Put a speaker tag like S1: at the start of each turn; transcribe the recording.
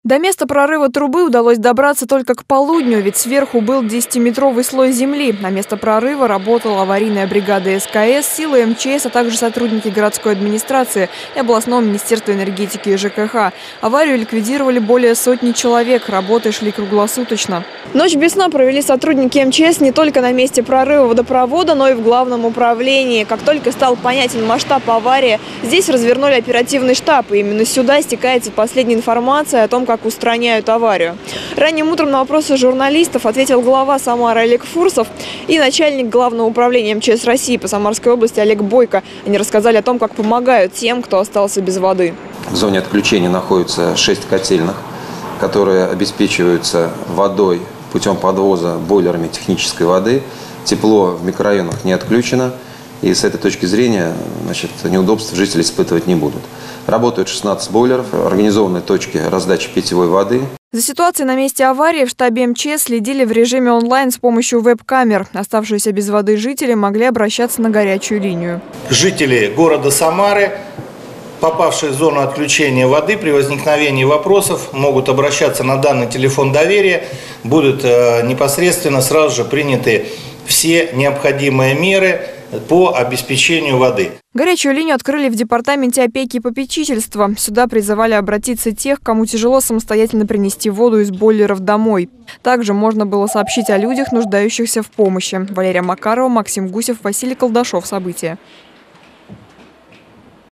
S1: До места прорыва трубы удалось добраться только к полудню, ведь сверху был 10-метровый слой земли. На место прорыва работала аварийная бригада СКС, силы МЧС, а также сотрудники городской администрации и областного министерства энергетики и ЖКХ. Аварию ликвидировали более сотни человек, работы шли круглосуточно. Ночь без сна провели сотрудники МЧС не только на месте прорыва водопровода, но и в главном управлении. Как только стал понятен масштаб аварии, здесь развернули оперативный штаб, и именно сюда стекается последняя информация о том, как устраняют аварию. Ранним утром на вопросы журналистов ответил глава Самары Олег Фурсов и начальник главного управления МЧС России по Самарской области Олег Бойко. Они рассказали о том, как помогают тем, кто остался без воды.
S2: В зоне отключения находится 6 котельных, которые обеспечиваются водой путем подвоза бойлерами технической воды. Тепло в микрорайонах не отключено. И с этой точки зрения, неудобств жители испытывать не будут. Работают 16 бойлеров, организованы точки раздачи питьевой воды.
S1: За ситуацией на месте аварии в штабе МЧС следили в режиме онлайн с помощью веб-камер. Оставшиеся без воды жители могли обращаться на горячую линию.
S3: Жители города Самары, попавшие в зону отключения воды, при возникновении вопросов могут обращаться на данный телефон доверия. Будут непосредственно сразу же приняты все необходимые меры по обеспечению воды.
S1: Горячую линию открыли в департаменте опеки и попечительства. Сюда призывали обратиться тех, кому тяжело самостоятельно принести воду из бойлеров домой. Также можно было сообщить о людях, нуждающихся в помощи. Валерия Макарова, Максим Гусев, Василий Колдашов. События.